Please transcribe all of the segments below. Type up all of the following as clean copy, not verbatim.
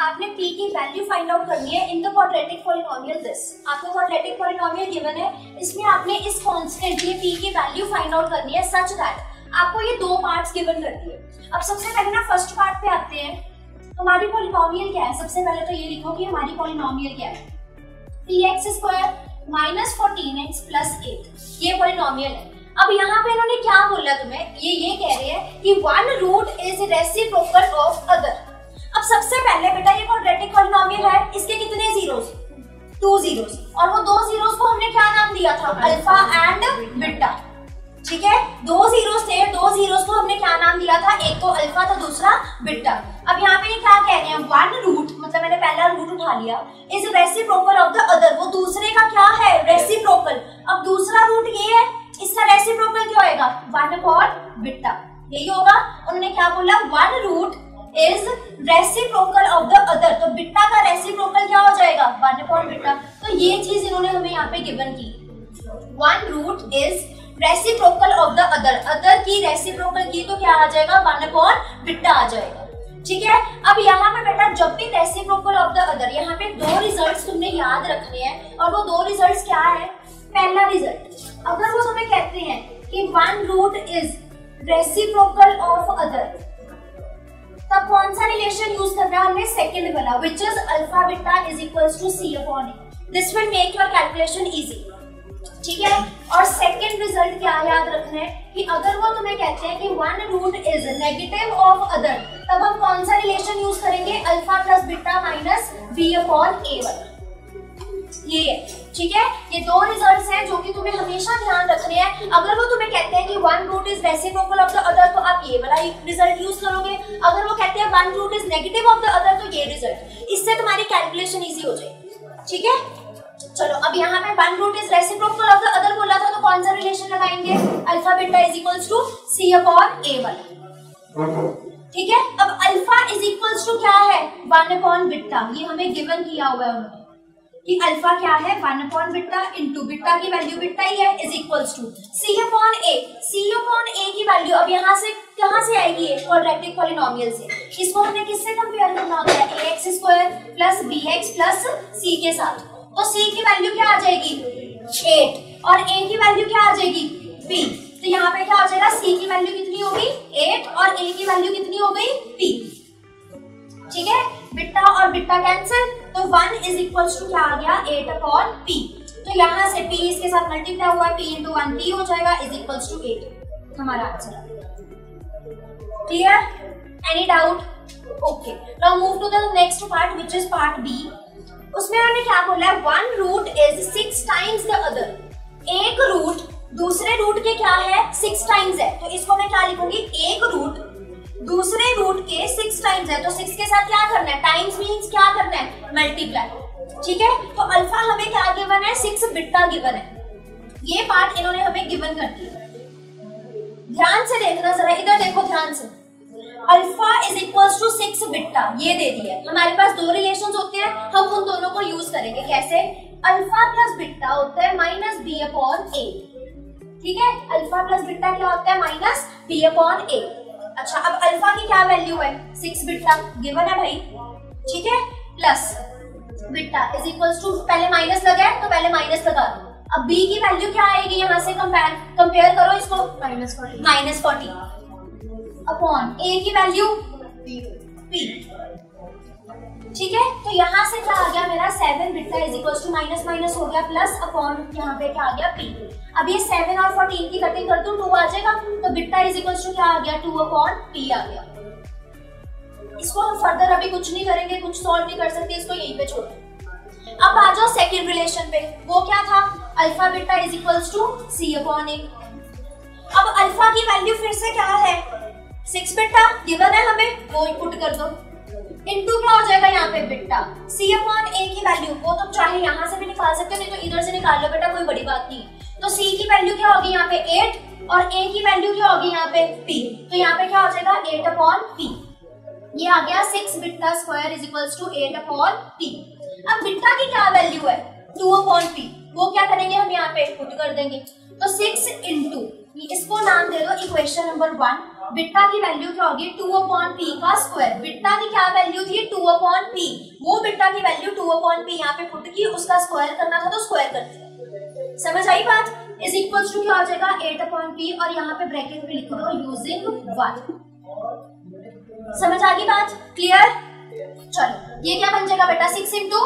आपने p की value find out करनी है in the quadratic polynomial this. आपको क्वाड्रेटिक पॉलिनोमियल गिवन है, इसमें आपने इस कांस्टेंट ये p की वैल्यू फाइंड आउट करनी है सच दैट आपको ये दो पार्ट्स गिवन करती है। अब सबसे पहले ना फर्स्ट पार्ट पे आते हैं। हमारी पॉलिनोमियल क्या है? सबसे पहले तो ये लिखो कि हमारी पॉलिनोमियल क्या है। px² - 14x + 8 ये पॉलिनोमियल है। अब यहाँ पे इन्होंने क्या बोला तुम्हें? ये कह रहे हैं कि one root is reciprocal of other. अब सबसे पहले बेटा ये क्वाड्रेटिक पॉलिनोमियल है, इसके कितने जीरोस? 2 जीरोस, और वो 2 जीरोस को हमने क्या नाम दिया था? Alpha and beta. ठीक है, 2 जीरोस थे, 2 जीरोस को हमने क्या नाम दिया था? एक को अल्फा था, दूसरा बीटा। अब यहाँ पे ये क्या कह रहे हैं? वन रूट, मतलब मैंने पहला रूट उठा लिया, is reciprocal of the other, वो दूसरे का क्या है? रेसिप्रोकल। अब दूसरा रूट ये है, इसका रेसिप्रोकल क्या होएगा? 1 बीटा, यही होगा। उन्होंने क्या बोला? One root is reciprocal of the other, तो बीटा का रेसिप्रोकल क्या हो जाएगा? 1 बीटा। तो ये चीज इन्होंने हमें यहाँ पे गिवन की, one root is reciprocal of the other, other की रेसिप्रोकल की तो क्या आ जाएगा? 1 बीटा आ जाएगा। ठीक है, अब यहाँ पे बेटा जब भी रेसिप्रोकल ऑफ द अदर, यहाँ पे दो रिजल्ट्स तुमने याद रखने हैं, और वो दो रिजल्ट्स क्या है? पहला रिजल्ट, अगर वो तुम्हें कहते हैं कि one root is reciprocal of other, तब कौन सा रिलेशन यूज करना है हमने? सेकंड वाला, which is alpha beta is equals to c/a। This will make your calculation easy. ठीक है, और सेकंड रिजल्ट क्या याद रखना है कि अगर वो तुम्हें कहते हैं कि one root is negative of other, तब हम कौन सा रिलेशन यूज करेंगे? Alpha plus beta minus b/a वाला। ये है, ठीक है, ये दो रिजल्ट्स हैं जो कि तुम्हें हमेशा ध्यान रखने हैं। अगर वो तुम्हें कहते हैं कि one root is reciprocal of the other, तो आप ये वाला रिजल्ट यूज करोगे। अगर वो कहते हैं one root is negative of the other, तो ये रिजल्ट, इससे तुम्हारी कैलकुलेशन इजी हो जाएगी। ठीक है, चलो अब यहाँ पे one root is reciprocal of the other बोला था, तो कौन सा रिलेशन लगाएंगे? Alpha beta is equals to c/a वाला। ठीक है, अब अल्फा इज इक्वल्स टू क्या है? 1 बीटा। ये हमें गिवन किया हुआ है उन्होंने कि अल्फा क्या है? 1 बीटा इंटू बीटा की वैल्यू बीटा ही है, is equals to c/a। c/a की वैल्यू अब यहाँ से कहाँ से आएगी? क्वाड्रेटिक पॉलिनोमियल से। इसको हमने किससे कंपेयर करना होता है? ax² + bx + c के साथ। तो c की वैल्यू क्या आ जाएगी? 8, और a की वैल्यू क्या आ जाएगी? p। तो यहाँ पे क्या हो जाएगा? c की वैल्यू कितनी होगी? 8, और a की वैल्यू कितनी हो गई? p। ठीक है, बीटा और बीटा कैंसिल, तो 1 इज इक्वल्स टू क्या आ गया? 8/p। तो यहाँ से p इसके साथ मल्टीप्लाई हुआ, p × 1 p हो जाएगा, इज इक्वल्स टू 8 हमारा answer. Clear? Any doubt? Okay, now move to the next part which is part b। उसमें हमने क्या बोला है? One root is 6 times the other. एक रूट दूसरे रूट के क्या है? 6 टाइम्स है, तो इसको मैं क्या लिखूंगी? एक रूट दूसरे रूट के 6 टाइम्स है, तो 6 के साथ क्या करना है? टाइम्स मींस क्या करना है? मल्टीप्लाई। ठीक है, तो अल्फा हमें क्या गिवन है? 6 बीटा गिवन है। ये पार्ट इन्होंने हमें गिवन कर दिया। ध्यान से देखना जरा, इधर देखो ध्यान से। Alpha is equals to 6 beta, ये दे दिया है। हमारे पास दो रिलेशंस होते हैं, हम उन दोनों को यूज करेंगे। कैसे? अल्फा प्लस बीटा होता है -b/a। ठीक है, अल्फा प्लस बीटा क्या होता है? -b/a। अच्छा, अब अल्फा की क्या वैल्यू है? 6 बीटा गिवन है भाई। ठीक है, plus beta is equals to, पहले माइनस लगा है तो पहले माइनस लगा दो। अब b की वैल्यू क्या आएगी? यहाँ से कंपेयर करो इसको, -40 अपॉन a की वैल्यू p। ठीक है, तो यहाँ से क्या आ गया मेरा? 7 beta is equals to minus minus हो गया प्लस अपॉन यहाँ पे क्या आ गया? p। अब ये 7 और 14 की कटिंग कर दूं, 2 आ जाएगा, तो बीटा इज इक्वल्स टू क्या आ गया? 2/p आ गया। इसको हम फर्दर अभी कुछ नहीं करेंगे, कुछ सॉल्व नहीं कर सकते, इसको यहीं पे छोड़। अब आ जाओ सेकंड रिलेशन पे। वो क्या था? Alpha beta is equals to c/a। अब अल्फा की वैल्यू फिर से क्या है? 6 बीटा गिवन है हमें, वो पुट कर दो, इनटू क्या हो जाएगा यहाँ पे? बीटा। c/a की वैल्यू वो तुम चाहे यहाँ से भी निकाल सकते हो, नहीं तो इधर से निकाल लो बेटा, कोई बड़ी बात नहीं। तो c की वैल्यू क्या होगी यहाँ पे? 8, और a की वैल्यू क्या होगी यहाँ पे? p। तो यहाँ पे क्या हो जाएगा? 8/p। ये आ गया 6 beta square is equals to 8/p। अब बीटा की क्या वैल्यू है? 2/p। वो क्या करेंगे हम यहाँ पे? पुट कर देंगे। तो 6 इंटू, इसको नाम दे दो इक्वेशन नंबर 1। बीटा की वैल्यू क्या होगी? 2/p का स्क्वायर। बीटा की क्या वैल्यू थी? 2/p। की वैल्यू 2/p यहाँ पे पुट की, उसका स्क्वायर करना था तो स्क्वायर कर दिया। समझ आई बात? इज इक्वल्स टू क्या हो जाएगा 8/p और यहाँ पे ब्रैकेट में लिख दो यूजिंग 1। समझ आ गई बात? क्लियर? चलो ये क्या बन जाएगा बेटा 6 ×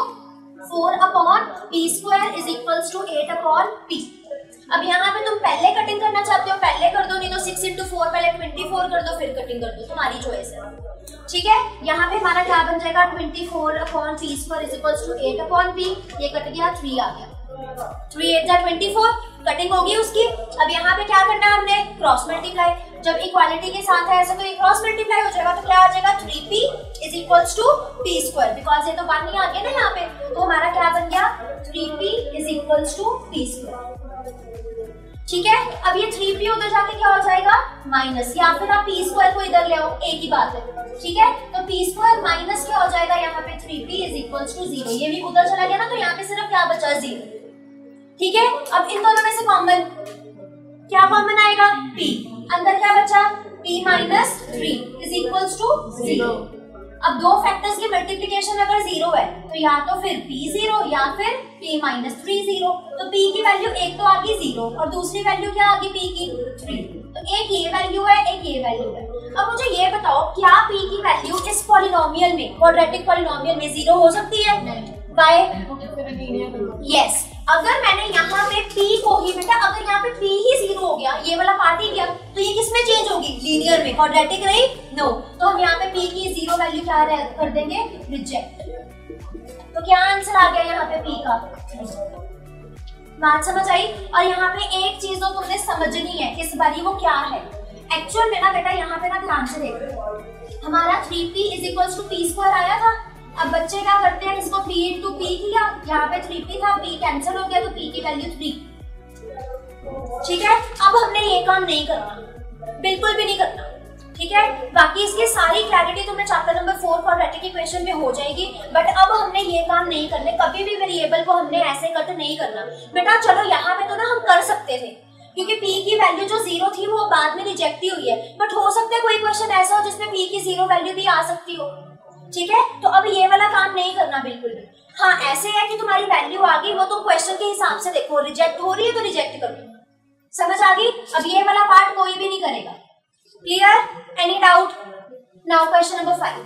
4/p² is equals to 8/p। अब यहाँ पे तुम पहले कटिंग करना चाहते हो पहले कर दो, नहीं तो 6 × 4 पहले 24 कर दो फिर कटिंग कर दो, तुम्हारी चॉइस है। ठीक है, यहाँ पे हमारा क्या बन जाएगा 24/p² is equals to 8/p। ये कट गया 3 आ गया, 3 8 जा 24 कटिंग होगी उसकी। अब यहाँ पे क्या करना है हमने क्रॉस मल्टीप्लाई, जब इक्वालिटी के साथ है ऐसा तो ये क्रॉस मल्टीप्लाई हो जाएगा, तो क्या आ जाएगा 3p is equals to p², because ये तो 1 ही आ गया ना यहाँ पे, तो हमारा क्या बन गया 3p is equals to p²। ठीक है, अब ये 3p उधर जाके क्या हो जाएगा माइनस, या फिर आप p² को इधर ले आओ, एक ही बात है। ठीक है, तो p² माइनस क्या हो जाएगा यहाँ पे 3p इज इक्वल्स टू 0। ये भी उधर चला गया ना, तो यहाँ पे सिर्फ क्या बचा 0। ठीक है, अब इन दोनों में से कॉमन क्या कॉमन आएगा p, अंदर क्या बचा p minus 3 is equals to 0। अब दो फैक्टर्स की मल्टीप्लिकेशन अगर 0 है तो या तो फिर p 0 या फिर p माइनस 3 0, तो p की वैल्यू एक तो आ गई 0 और दूसरी वैल्यू क्या आ गई p की 3, तो एक ये वैल्यू है एक ये वैल्यू है। अब मुझे ये बताओ क्या p की वैल्यू इस पॉलिनोमियल में क्वाड्रेटिक पॉलिनोमियल में 0 हो सकती है? बाय यस, अगर मैंने यहाँ पे p को ही बेटा अगर यहाँ पे p ही 0 हो गया, ये वाला पार्ट ही गया, तो ये किसमें चेंज होगी लीनियर में, क्वाड्रेटिक रही नो, तो हम यहाँ पे p की 0 वैल्यू क्या कर देंगे रिजेक्ट। तो क्या आंसर आ गया यहाँ पे p का? बात समझ आई? और यहाँ पे एक चीज तो तुमने समझनी है इस बारी, वो क्या है एक्चुअल में ना बेटा, यहाँ पे ना ध्यान से देखो, हमारा 3p is equals to p² आया था। अब बच्चे क्या करते हैं, इसको p × p किया, यहाँ पे 3p था, p कैंसिल हो गया तो p की वैल्यू 3। ठीक है, अब हमने ये काम नहीं करना, बिल्कुल भी नहीं करना। ठीक है, बाकी इसकी सारी क्लैरिटी तुम्हें चैप्टर नंबर 4 क्वाड्रेटिक इक्वेशन में हो जाएगी, बट अब हमने ये काम नहीं करने, कभी भी वेरिएबल को हमने ऐसे कट नहीं करना बेटा। चलो यहाँ पे तो ना हम कर सकते थे, क्योंकि p की वैल्यू जो 0 थी वो बाद में रिजेक्ट ही हुई है, बट हो सकता है कोई क्वेश्चन ऐसा हो जिसमें p की 0 वैल्यू भी आ सकती हो। ठीक है, तो अब ये वाला काम नहीं करना बिल्कुल भी। हाँ, ऐसे है कि तुम्हारी वैल्यू आ गई, वो तुम क्वेश्चन के हिसाब से देखो, रिजेक्ट हो रही है तो रिजेक्ट करो। समझ आ गई? अब ये वाला पार्ट कोई भी नहीं करेगा। Clear? Any doubt? Now question number 5।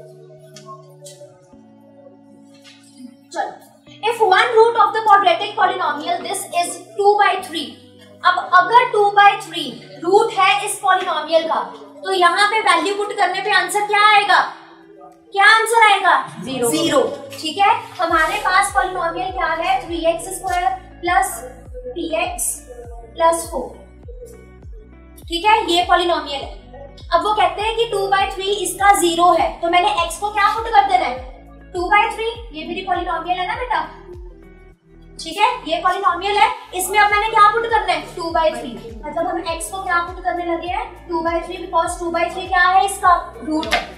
चलो, if one root of the quadratic polynomial this is 2/3। अब अगर 2/3 रूट है इस पॉलिनोमियल का, तो यहाँ पे वैल्यू पुट करने पे आंसर क्या आएगा? क्या आंसर आएगा? 0। ठीक है, हमारे पास पॉलिनोमियल क्या है 3x² प्लस px प्लस 4। ठीक है, ये पॉलिनोमियल है। अब वो कहते हैं कि 2/3 इसका 0 है, तो मैंने x को क्या पुट कर देना है 2/3, ये मेरी पॉलिनोमियल है ना बेटा। ठीक है, ये पॉलिनोमियल है, इसमें अब मैंने क्या पुट करना है 2/3, मतलब हम x को क्या पुट करने लगे हैं 2/3, बिकॉज 2/3 क्या है इसका रूट है।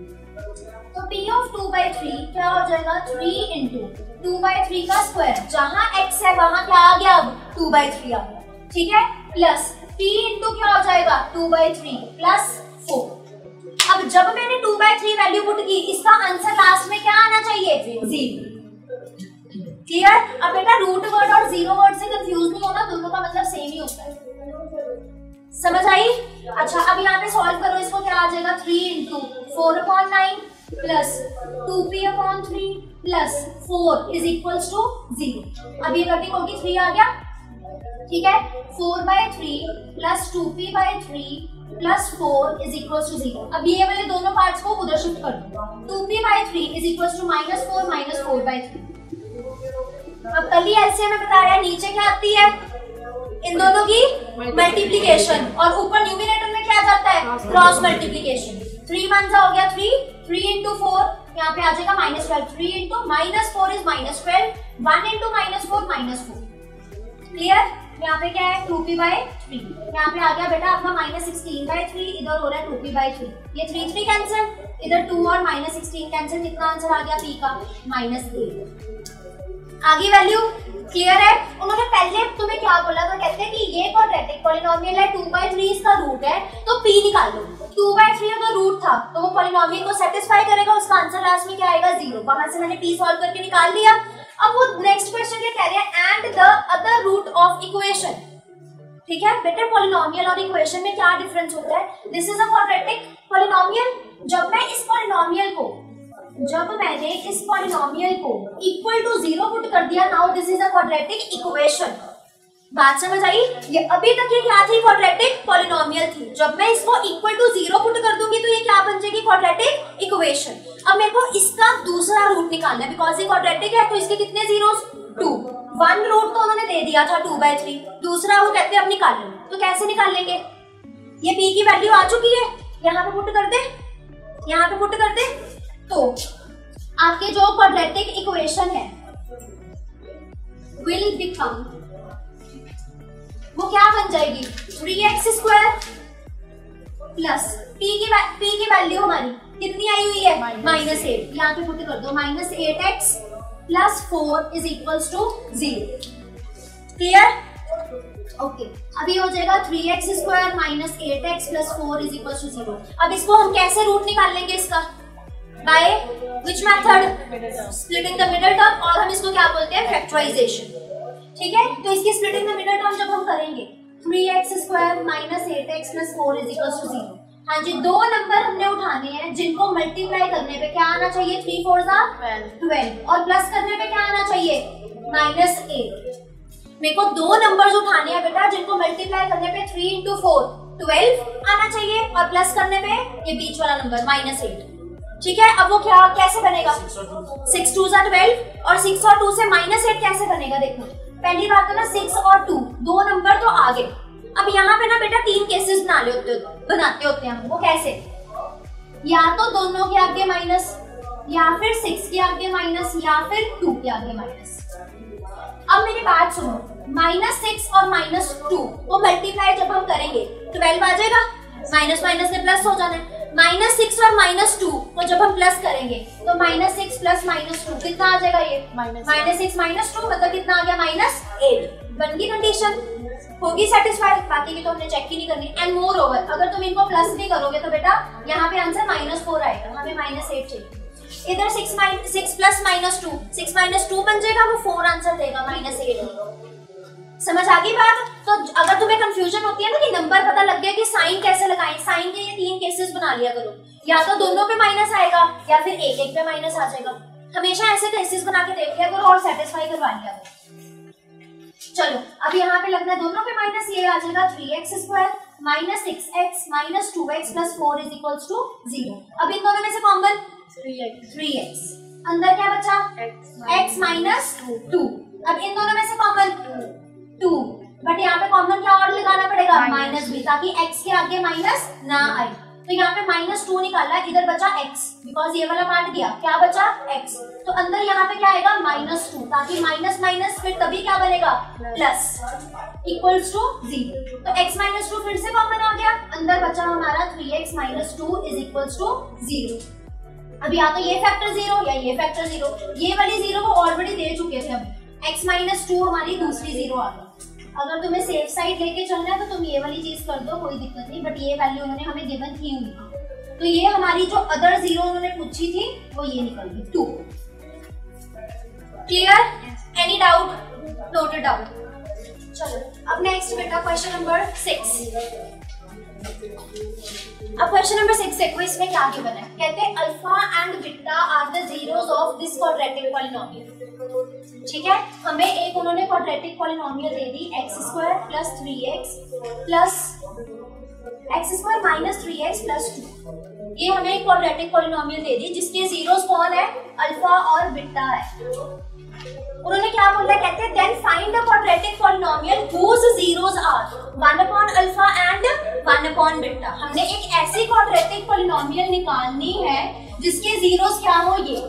तो p of 2/3 क्या हो जाएगा 3 × 2/3 का स्क्वायर, जहां x है वहां क्या आ गया अब 2/3 आ गया। ठीक है, प्लस p × क्या हो जाएगा 2/3 प्लस 4। अब जब मैंने 2/3 वैल्यू पुट की, इसका आंसर लास्ट में क्या आना चाहिए 0। क्लियर? अब बेटा रूट वर्ड और 0 वर्ड से कंफ्यूज नहीं होना, दोनों का मतलब सेम ही होता है। समझ आई? अच्छा, अब यहाँ पे सॉल्व करो, इसको क्या आ जाएगा 3 × 4/9 plus 2p/3 plus 4 is equals to 0। अब ये कटिंग होगी 3 आ गया। ठीक है, 4/3 plus 2p/3 plus 4 is equals to 0। अब ये वाले दोनों पार्ट्स को उधर शिफ्ट कर दो, 2p/3 is equals to -4 minus 4/3। अब कल ही एलसीएम में बताया नीचे क्या आती है इन दोनों की मल्टीप्लिकेशन, और ऊपर न्यूमरेटर में क्या जाता है क्रॉस मल्टीप्लिकेशन। 3 1 हो गया 3 × 4 यहाँ पे आ जाएगा -12, 3 × -4 इज -12, 1 × -4 -4। क्लियर? यहाँ पे क्या है 2p/3, यहाँ पे आ गया बेटा अपना -16/3, इधर हो रहा है 2p/3, ये 3 3 कैंसिल, इधर 2 और -16 कैंसिल, कितना आंसर आ गया p का -8। आगे वैल्यू क्लियर है? उन्होंने पहले तुम्हें क्या बोला था, कहते हैं कि ये क्वाड्रेटिक पॉलिनोमियल है 2/3 इसका रूट है, तो p निकाल लो। 2/3 अगर रूट था तो वो पॉलिनोमियल को सेटिस्फाई करेगा, उसका आंसर लास्ट में क्या आएगा 0। वहां से मैंने p सॉल्व करके निकाल लिया। अब वो नेक्स्ट क्वेश्चन ये कह रहे हैं and the other root of equation. ठीक है बेटे, पॉलिनोमियल और इक्वेशन में क्या डिफरेंस होता है? This is a quadratic polynomial. जब मैंने इस पॉलिनोमियल को इक्वल टू 0 पुट कर दिया, now this is a quadratic equation. बात समझ आई? ये अभी तक ये क्या थी? क्वाड्रेटिक पॉलिनोमियल थी। जब मैं इसको इक्वल टू 0 पुट कर दूंगी तो ये क्या बन जाएगी? Quadratic equation. अब मेरे को इसका दूसरा रूट निकालना है, बिकॉज ये क्वाड्रेटिक है तो इसके कितने जीरोस? 2। 1 रूट तो उन्होंने दे दिया था 2/3, दूसरा वो कहते हैं अब निकाल लो। तो कैसे निकाल लेंगे? ये p की वैल्यू आ चुकी है, यहाँ पे पुट कर दे, यहाँ पे पुट कर दे। तो आपके जो क्वाड्रेटिक इक्वेशन है विल बिकम, वो क्या बन जाएगी? 3x² प्लस p की वैल्यू हमारी कितनी आई हुई है? -8। यहाँ पे पुट कर दो, -8x plus 4 is equals to 0। Clear? Okay, अभी हो जाएगा 3x² -8x plus 4 is equals to 0। अब इसको हम कैसे रूट निकाल लेंगे इसका? By which method? Splitting the middle term, और हम इसको क्या बोलते हैं? फैक्टराइजेशन। ठीक है, तो इसकी स्प्लिटिंग द मिडिल टर्म जब हम करेंगे 3x² -8x plus 4 is equals to 0। हाँ जी, दो नंबर हमने उठाने हैं जिनको मल्टीप्लाई करने पे क्या आना चाहिए? 3 4 12, और प्लस करने पे क्या आना चाहिए? -8। मेरे को दो नंबर्स उठाने हैं बेटा जिनको मल्टीप्लाई करने पे 3 × 4 12 आना चाहिए, और प्लस करने पे ये बीच वाला नंबर -8। ठीक है, अब वो क्या कैसे बनेगा? 6 2 12, और 6 और 2 से -8 कैसे बनेगा? देखो, पहली बात तो ना 6 और 2 दो नंबर तो आ गए। अब यहाँ पे ना बेटा 3 केसेस बनाते होते हैं हम। वो कैसे? या तो दोनों के आगे माइनस, या फिर 6 के आगे माइनस, या फिर 2 के आगे माइनस। अब मेरी बात सुनो, -6 और -2 को मल्टीप्लाई जब हम करेंगे 12 आ जाएगा, माइनस माइनस से प्लस हो जाना है। -6 और -2 को जब हम प्लस करेंगे तो -6 प्लस -2 कितना आ जाएगा? ये -6 -2 मतलब कितना आ गया? -8। बन गई कंडीशन, होगी सेटिस्फाइड। बाकी की तो हमने चेक ही नहीं करनी। एंड मोर ओवर, अगर तुम इनको प्लस भी करोगे तो बेटा यहाँ पे आंसर -4 आएगा, हमें -8 चाहिए। इधर 6 प्लस -2, 6 -2 बन जाएगा, वो 4 आंसर देगा, -8। समझ आ गई बात? तो अगर तुम्हें कंफ्यूजन होती है ना कि नंबर पता लग गया कि साइन कैसे लगाएं, साइन के ये 3 केसेस बना लिया करो, या तो दोनों पे माइनस आएगा या फिर एक पे माइनस आ जाएगा। हमेशा ऐसे केसेस बना के देख लिया करो और सेटिस्फाई करवा लिया करो। चलो, अब यहाँ पे लगना है दोनों पे माइनस, ये आ जाएगा 3x² -6x -2x plus 4 is equals to 0। अब इन दोनों में से कॉमन 3x, अंदर क्या बचा? x -2। अब इन दोनों में से कॉमन 2, बट यहाँ पे कॉमन क्या और लगाना पड़ेगा? -b, ताकि x के आगे माइनस ना आए। तो यहाँ पे -2 निकाला, इधर बचा x, बिकॉज ये वाला काट दिया, क्या बचा? x। तो अंदर यहाँ पे क्या आएगा? -2, ताकि माइनस माइनस फिर तभी क्या बनेगा? Plus, equals to 0। तो x -2 फिर से कॉमन आ गया, अंदर बचा हमारा 3x -2 इज इक्वल्स टू 0। अब या तो ये फैक्टर 0 या ये फैक्टर 0, ये वाली 0 को ऑलरेडी दे चुके थे। अभी x -2 हमारी दूसरी 0 आ गई। अगर तुम्हें सेफ साइड लेके चलना है तो तुम ये वाली चीज कर दो, कोई दिक्कत नहीं, बट ये वैल्यू उन्होंने हमें गिवन की हुई। तो ये हमारी जो अदर 0 उन्होंने पूछी थी वो ये निकल गई 2। Clear? Any doubt? Noted down. चलो, अब नेक्स्ट बेटा क्वेश्चन नंबर 6। अब क्वेश्चन नंबर 6 देखो, इसमें क्या गिवन है? कहते हैं alpha and beta are the zeros of this quadratic polynomial. ठीक है, हमें एक उन्होंने क्वाड्रेटिक पॉलिनोमियल दे दी x² plus 3x plus x² minus 3x plus 2। ये हमें एक क्वाड्रेटिक पॉलिनोमियल दे दी जिसके जीरोस कौन है? अल्फा और बीटा है। उन्होंने क्या बोला? कहते हैं then find the quadratic polynomial whose zeros are 1 alpha and 1 beta. हमने एक ऐसी क्वाड्रेटिक पॉलिनोमियल निकालनी है जिसके जीरोस क्या हो? ये।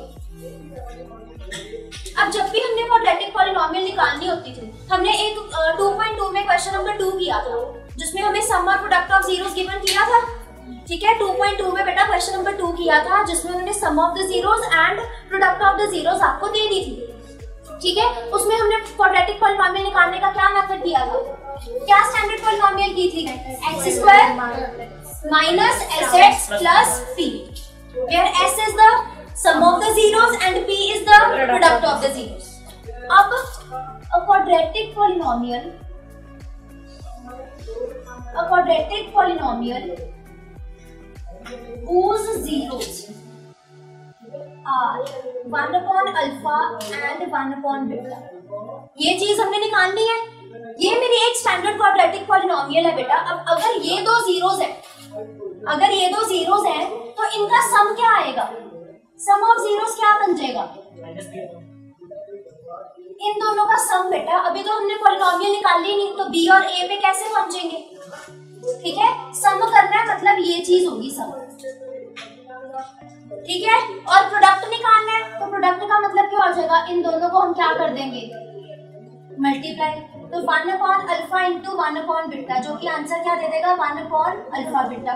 अब जब भी हमने क्वाड्रेटिक पॉलिनोमियल निकालनी होती थी, हमने एक 2.2 में क्वेश्चन नंबर 2 किया था, जिसमें हमें सम और प्रोडक्ट ऑफ जीरोस गिवन किया था। ठीक है, 2.2 में बेटा क्वेश्चन नंबर 2 किया था, जिसमें उन्होंने sum of the zeros and product of the zeros आपको दे दी थी। ठीक है, उसमें हमने क्वाड्रेटिक पॉलिनोमियल निकालने का क्या मेथड किया था? क्या स्टैंडर्ड पॉलिनोमियल की थी? x² minus sx plus p, where s is the sum of the zeros and p is the product of the zeros. अब a quadratic polynomial whose zeros are 1 upon alpha and 1 upon beta, ये चीज हमने निकालनी है। ये मेरी एक standard quadratic polynomial है बेटा। अब अगर ये दो जीरोस हैं, तो इनका सम क्या आएगा? सम ऑफ जीरोस क्या बन जाएगा? इन दोनों का सम बेटा। अभी तो हमने पॉलिनोमियल निकाली नहीं, तो बी और ए पे कैसे पहुंचेंगे? ठीक है, सम करना है मतलब ये चीज होगी सम। ठीक है, और प्रोडक्ट निकालना है, तो प्रोडक्ट का मतलब क्या हो जाएगा? इन दोनों को हम क्या कर देंगे? मल्टीप्लाई। तो 1 upon alpha into 1 upon beta, जो कि आंसर क्या दे देगा? 1 अपॉन अल्फा बीटा।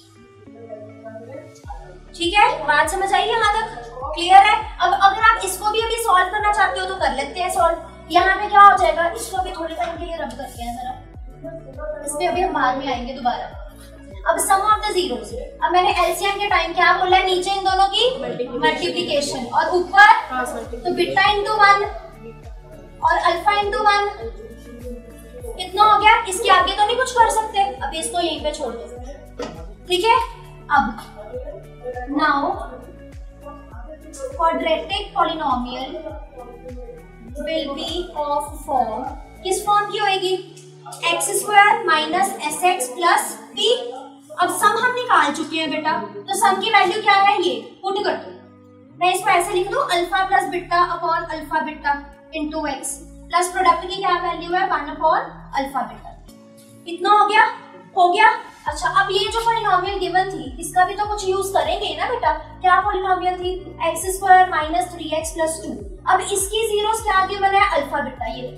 ठीक है, बात समझ आई यहाँ तक? क्लियर है? अब अगर आप इसको भी अभी सॉल्व करना चाहते हो तो कर लेते हैं सॉल्व। यहाँ पे क्या हो जाएगा? इसको भी थोड़े टाइम के लिए रब करते हैं जरा, इस पे अभी हम बाद में आएंगे दोबारा। अब सम ऑफ द जीरोस, अब मैंने एलसीएम के टाइम क्या बोला है? नीचे इन दोनों की मल्टीप्लिकेशन और ऊपर तो बीटा इंटू 1 और अल्फा इंटू 1, कितना हो गया? इसके आगे तो नहीं कुछ कर सकते, अभी इसको यहीं पे छोड़ दो। ठीक है, अब now quadratic polynomial will be of form, किस फॉर्म की होगी? x² minus sx plus p। अब सम हम निकाल चुके हैं बेटा, तो सम की वैल्यू क्या है? ये पुट कर दो। मैं इसको ऐसे लिख दूं, alpha plus beta upon alpha beta into x, plus product की क्या वैल्यू है? 1 अपॉन अल्फा बीटा। इतना हो गया? हो गया। अच्छा, अब ये जो पॉलिनोमियल गिवन थी, इसका भी तो कुछ यूज करेंगे ना बेटा। क्या पॉलिनोमियल थी? x² minus 3x plus 2। अब इसकी जीरोस क्या गिवन है? Alpha beta. ये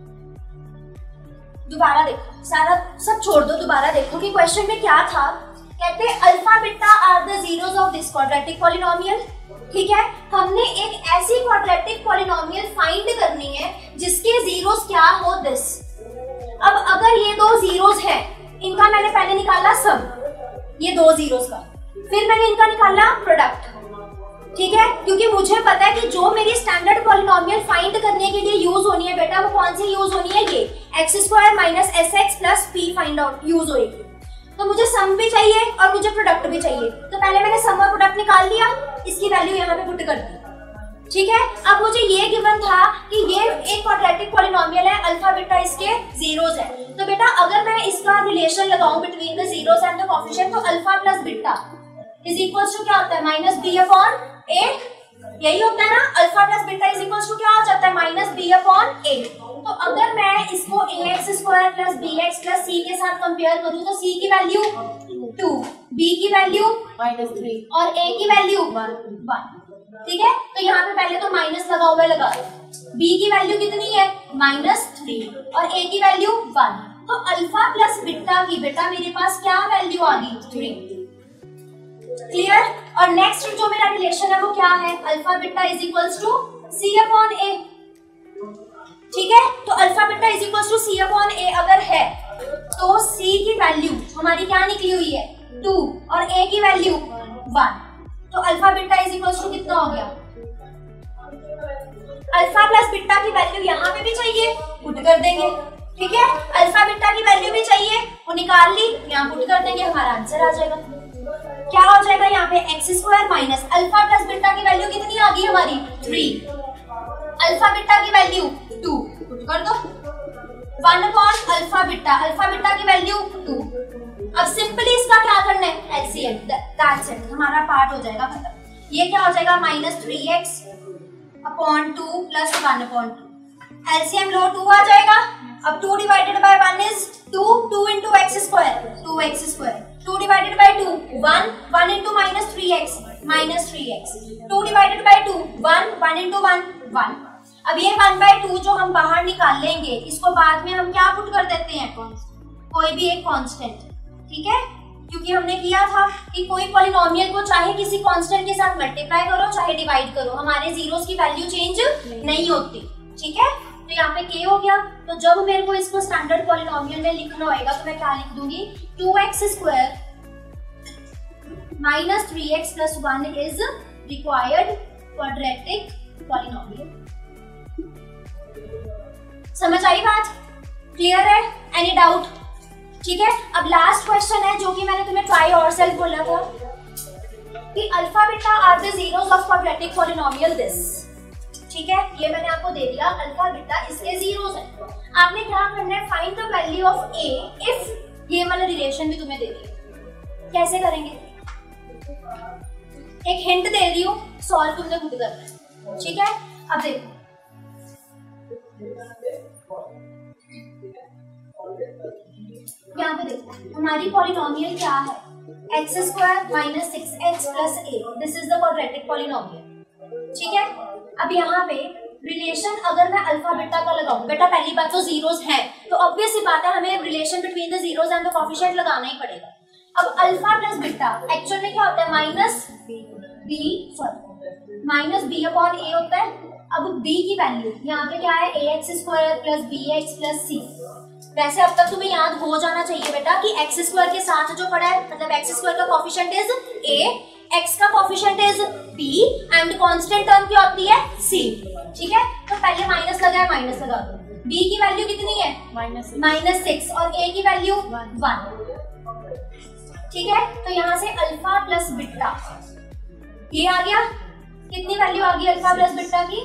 दोबारा देखो, सारा सब छोड़ दो, दोबारा देखो कि क्वेश्चन में क्या था। कहते हैं alpha beta are the zeros of this quadratic polynomial. ठीक है, हमने एक ऐसी क्वाड्रेटिक पॉलिनोमियल फाइंड करनी है जिसके जीरोस क्या हो दिस। अब अगर ये दो जीरोस है, इनका मैंने पहले निकाला सम, ये दो जीरोस का, फिर मैंने इनका निकाला प्रोडक्ट। ठीक है, क्योंकि मुझे पता है कि जो मेरी स्टैंडर्ड पॉलिनोमियल फाइंड करने के लिए यूज होनी है बेटा, वो कौन सी यूज होनी है? ये x² minus sx plus p find out use होगी। तो मुझे सम भी चाहिए और मुझे प्रोडक्ट भी चाहिए, तो पहले मैंने सम और प्रोडक्ट निकाल लिया, इसकी वैल्यू यहाँ पे पुट कर दी। ठीक है, अब मुझे ये गिवन था कि ये एक क्वाड्रेटिक पॉलिनोमियल है, अल्फा बीटा इसके जीरोस है। तो बेटा अगर मैं इसका रिलेशन लगाऊं between the zeros and the coefficient, तो alpha plus beta is equals to क्या होता है? Minus b upon a. यही होता है ना, alpha plus beta is equals to क्या हो जाता है? Minus b upon a. तो अगर मैं इसको ax² plus bx plus c के साथ कंपेयर करूं, तो c की वैल्यू 2, b की वैल्यू -3 और a की वैल्यू 1। ठीक है, तो यहाँ पे पहले तो माइनस लगा हुआ है, लगा b की वैल्यू कितनी है? -3 और a की वैल्यू 1। तो अल्फा प्लस बीटा की बेटा मेरे पास क्या वैल्यू आ गई? 3। क्लियर? और नेक्स्ट जो मेरा रिलेशन है वो क्या है? Alpha beta is equals to c upon a। ठीक है, तो alpha beta is equals to c upon a अगर है, तो c की वैल्यू हमारी क्या निकली हुई है? 2 और a की वैल्यू 1। तो alpha beta is equals to कितना हो गया? अल्फा प्लस बीटा की वैल्यू यहाँ पे भी चाहिए, पुट कर देंगे। ठीक है, अल्फा बीटा की वैल्यू भी चाहिए, वो निकाल ली, यहाँ पुट कर देंगे, हमारा आंसर आ जाएगा। क्या हो जाएगा यहाँ पे? x² minus alpha plus beta की वैल्यू कितनी आ गई हमारी? 3। अल्फा बीटा की वैल्यू 2, पुट कर दो। 1 अपॉन अल्फा बीटा की वैल्यू 2। अब सिंपली इसका क्या करना है? एलसीएम, दैट्स इट, हमारा पार्ट हो जाएगा खत्म। ये क्या हो जाएगा? -3x upon 2 plus 1 upon 2। LCM लो 2 आ जाएगा। अब 2 divided by 1 is 2, 2 into x², 2x²। 2 divided by 2 1, 1 into -3x, -3x। 2 divided by 2 1, 1 into 1 1। अब ये 1/2 जो हम बाहर निकाल लेंगे, इसको बाद में हम क्या पुट कर देते हैं? कोई भी एक कांस्टेंट। ठीक है, क्योंकि हमने किया था कि कोई पॉलिनोमियल को चाहे किसी कांस्टेंट के साथ मल्टीप्लाई करो चाहे डिवाइड करो, हमारे जीरोस की वैल्यू चेंज नहीं होती। ठीक है, तो यहाँ पे k हो गया। तो जब मेरे को इसको स्टैंडर्ड पॉलिनोमियल में लिखना होगा तो मैं क्या लिख दूंगी? 2x² minus 3x plus 1 is required quadratic polynomial. समझ आई बात? क्लियर है? Any doubt? ठीक है, अब लास्ट क्वेश्चन है जो कि मैंने तुम्हें ट्राई और सेल्फ बोला था कि alpha beta are the zeros of quadratic polynomial this. ठीक है, ये मैंने आपको दे दिया, अल्फा बीटा इसके जीरोस हैं। आपने क्या करना है, find the value of a if ये वाला रिलेशन भी तुम्हें दे दिया। कैसे करेंगे? एक हिंट दे रही हूं, सॉल्व तुमने खुद करना है। ठीक है, अब देखो यहाँ पे देखो हमारी पॉलिनोमियल क्या है, x square minus 6x plus a, this is the quadratic polynomial. ठीक है, अब यहाँ पे रिलेशन अगर मैं अल्फा बीटा का लगाऊं, बेटा पहली बात तो जीरोस है तो ऑब्वियस सी बात है हमें relation between the zeros and the coefficient लगाना ही पड़ेगा। अब अल्फा प्लस बीटा एक्चुअल में क्या होता है, माइनस बी अपॉन ए होता है। अब b की वैल्यू यहाँ पे क्या है, ax square plus bx plus c। वैसे अब तक तुम्हें याद हो जाना चाहिए बेटा कि x स्क्वायर के साथ जो पड़ा है, मतलब x स्क्वायर का कोएफिशिएंट इज a, x का coefficient is b and constant term क्या होती है c। ठीक है, तो पहले माइनस लगा है, माइनस लगा दो। b की वैल्यू कितनी है, -6 और a की वैल्यू 1। ठीक है, तो यहाँ से अल्फा प्लस बीटा ये आ गया, कितनी वैल्यू आ गई अल्फा प्लस बीटा की,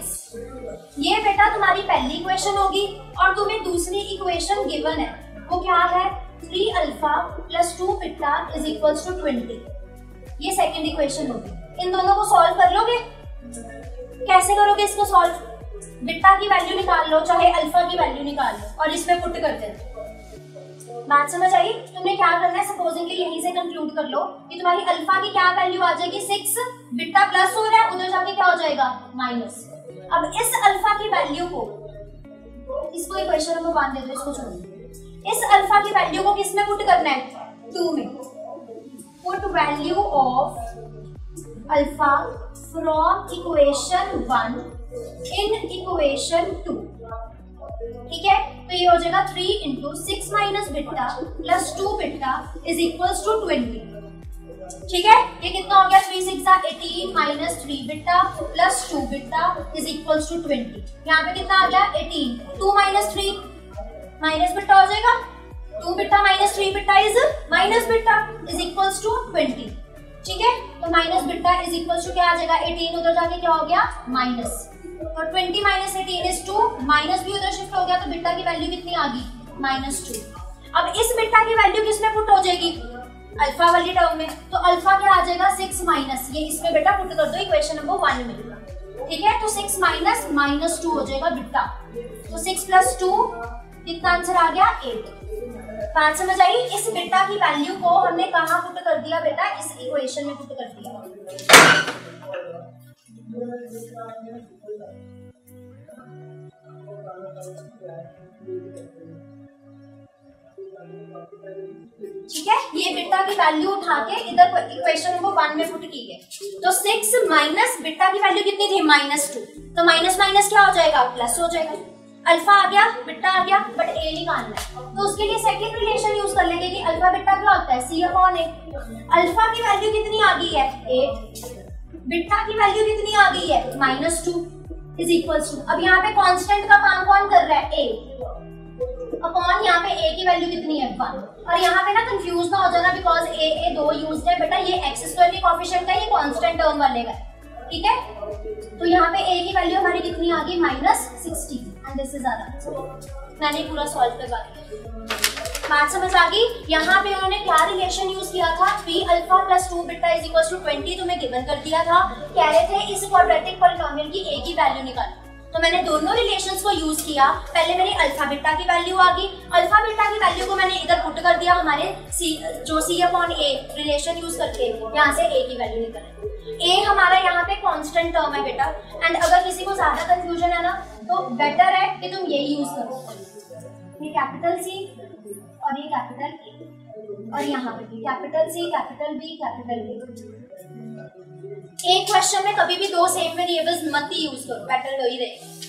6। ये बेटा तुम्हारी पहली इक्वेशन होगी और तुम्हें दूसरी इक्वेशन गिवन है वो क्या है, 3 alpha plus 2 beta is equals to 20। ये सेकंड इक्वेशन होगी। इन दोनों को सॉल्व कर लोगे? कैसे करोगे इसको सॉल्व? बीटा की वैल्यू निकाल लो चाहे अल्फा की वैल्यू निकाल लो और इसमें पुट कर देना। बात समझ आई? तुमने क्या करना है, सपोजिंगली यहीं से कंक्लूड कर लो कि तुम्हारी अल्फा की क्या वैल्यू आ जाएगी 6, बीटा प्लस हो रहा है उधर जाके क्या हो जाएगा माइनस। अब इस अल्फा की वैल्यू को, इसको इक्वेशन नंबर 1 दे दो, इसको छोड़ो। इस अल्फा की वैल्यू को किस में पुट करना है, 2 में। Put value of alpha from equation 1 in equation 2। ठीक है, तो ये हो जाएगा 3 into 6 minus beta plus 2 beta is equals to 20। ठीक है, ये कितना हो गया, 3 6 18 minus 3 beta plus 2 beta is equals to 20। यहाँ पे कितना आ गया 18, 2 माइनस 3 माइनस बीटा हो जाएगा, 2 beta minus 3 beta is minus beta is equals to 20। ठीक है, तो minus beta is equals to क्या आ जाएगा 18, उधर जाके क्या हो गया माइनस, और 20 माइनस 18 इज 2, माइनस भी उधर शिफ्ट हो गया तो बीटा की वैल्यू कितनी आ गई -2। अब इस बीटा की वैल्यू किसमें पुट हो जाएगी, अल्फा वाली टर्म में, तो अल्फा क्या आ जाएगा 6 माइनस, ये इसमें बेटा पुट कर दो इक्वेशन नंबर 1 में। ठीक है, तो 6 माइनस -2 हो जाएगा बीटा, तो 6 प्लस 2 कितना आंसर आ गया 8। बात समझ आई? इस बीटा की वैल्यू को हमने कहाँ पुट कर दिया बेटा, इस इक्वेशन में पुट कर दिया। ठीक है, ये बीटा की वैल्यू उठा के इधर इक्वेशन नंबर 1 में पुट की है। तो 6 माइनस बीटा की वैल्यू कितनी थी -2, तो माइनस माइनस क्या हो जाएगा प्लस हो जाएगा। अल्फा आ गया, बीटा आ गया, बट ए निकालना है तो उसके लिए सेकंड रिलेशन यूज कर लेंगे कि अल्फा बीटा क्या होता है c अपॉन a। अल्फा की वैल्यू कितनी आ गई है 8, बीटा की वैल्यू कितनी आ गई है -2 इज इक्वल्स टू, अब यहाँ पे कांस्टेंट का काम कौन कर रहा है a अपॉन, यहाँ पे a की वैल्यू कितनी है 1। और यहाँ पे ना कंफ्यूज ना हो जाना बिकॉज a 2 यूज्ड है बेटा, ये x स्क्वायर के कोएफिशिएंट है, ये कांस्टेंट टर्म वाले का। ठीक है, तो यहाँ पे a की वैल्यू हमारी कितनी आ गई -16 and this is our answer. मैंने पूरा सॉल्व करवा दिया। बात समझ आ गई? यहाँ पे उन्होंने क्या रिलेशन यूज किया था, 3 alpha plus 2 beta is equals to 20 तुम्हें गिवन कर दिया था। कह रहे थे इस क्वाड्रेटिक पॉलिनोमियल की a की वैल्यू निकालो, तो मैंने दोनों रिलेशंस को यूज किया। पहले मेरी अल्फा बीटा की वैल्यू आ गई, अल्फा बीटा की वैल्यू को मैंने इधर पुट कर दिया हमारे c upon a relation use करके, यहाँ से a की वैल्यू निकाले। a हमारा यहाँ पे कांस्टेंट टर्म है बेटा, एंड अगर किसी को ज्यादा कंफ्यूजन है ना तो बेटर है कि तुम यही यूज करो, ये कैपिटल C और ये कैपिटल A, और यहाँ पे भी capital C capital B capital B। एक क्वेश्चन में कभी भी 2 सेम वेरिएबल्स मत ही यूज करो, बेटर वही रहेगा।